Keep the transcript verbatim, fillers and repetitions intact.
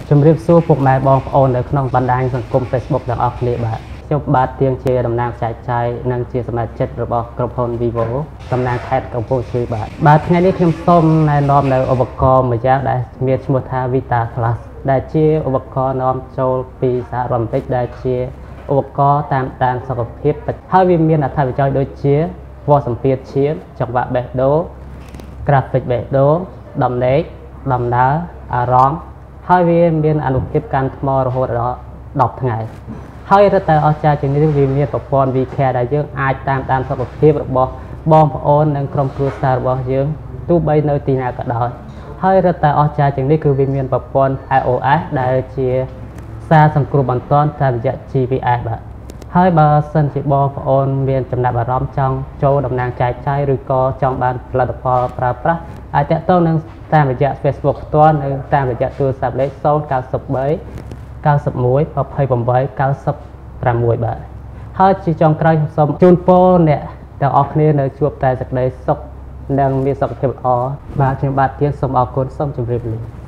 ជំរាបសួរពុកម៉ែបងប្អូននៅក្នុងបណ្ដាញសង្គម Facebook ទាំងអស់គ្នាបាទខ្ញុំបាទទៀងជាតំណាងចែកចាយនិងជាសមាជិករបស់ក្រុមហ៊ុន Vivo តំណាងខេត្តកំពង់ស្ពឺបាទបាទថ្ងៃនេះខ្ញុំសូមណែនាំនៅឧបករណ៍មួយយ៉ាងដែលមានឈ្មោះថា Vita Plus ដែលជាឧបករណ៍នាំចូលពីសហរដ្ឋអាមេរិកដែលជាឧបករណ៍តាមដានសុខភាពហើយវាមានអត្ថប្រយោជន៍ដូចជាវ៉សម្ពាធឈាមចង្វាក់បេះដូង graphic បេះដូងដំណេកដំណើរអារម្មណ៍ហើយវាមានអនុភាពកាន់ថ្មរហូតដល់ដប់ថ្ងៃហើយរឹតតែអស្ចារ្យជាងនេះវាមានប្រព័ន្ធ V-Care ដែលយើងអាចតាមដានសុខភាពរបស់បងប្អូននិងក្រុមគ្រួសាររបស់យើងទោះបីនៅទីណាក៏ដោយហើយរឹតតែអស្ចារ្យជាងនេះគឺវាមានប្រព័ន្ធ i O S ដែលជាសារសង្គ្រោះបន្ទាន់តាមរយៈ G P S បាទហើយបើសិនជាបងប្អូនមានចំណាប់អារម្មណ៍ចង់ចូលតំណាងចែកចាយឬក៏ចង់បានផលិតផលប្រើប្រាស់អាចតាក់ទងនឹងតាមរយៈ Facebook ផ្ទាល់នៅតាមរយៈទូរស័ព្ទលេខศูนย์ เก้า สาม เก้า หนึ่ง เก้า แปด เก้า หก បាទហើយជាចុងក្រោយខ្ញុំសូមជូនពរអ្នកទាំងអស់គ្នានៅជួបតែសេចក្តីសុខនិងមានសុខភាពល្អបាទខ្ញុំបាទទៀតសូមអរគុណសូមជម្រាបលា